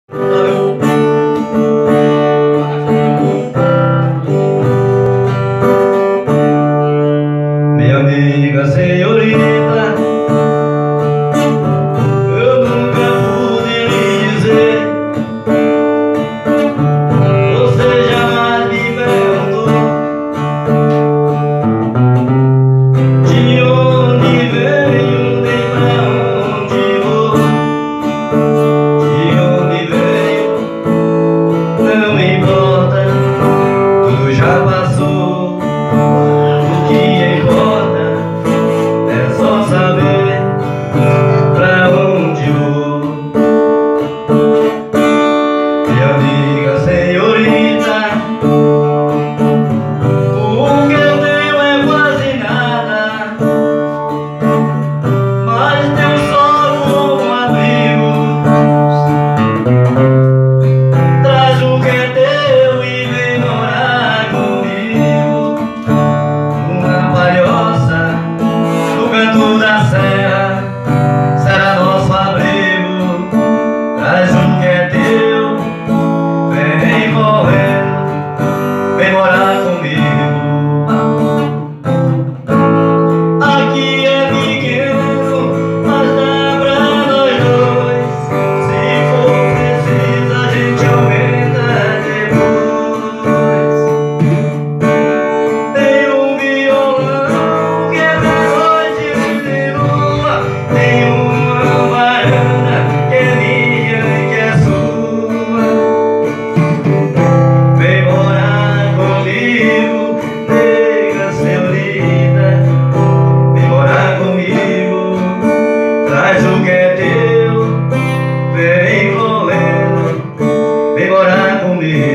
Minha amiga senhorita, eu nunca pude lhe dizer. Você jamais me perguntou de onde venho, nem pra onde vou. De onde venho não importa, tudo já passou. O que importa é só saber pra onde vou. Minha amiga senhorita, o que eu tenho é quase nada, mas tenho só um abrigo. Traz o que é teu e vem morar comigo. Uma palhoça no canto da serra será nosso abrigo. Traz o que é teu, vem correndo, vem morar comigo. Aqui é pequeno, mas dá pra nós dois. Se for preciso a gente aumenta depois. Tem um violão que é pra noite de lua, tem uma varanda que é minha e que é sua. Vem morar comigo, nega senhorita, vem morar comigo. Traz o que é teu, vem correndo, vem morar comigo.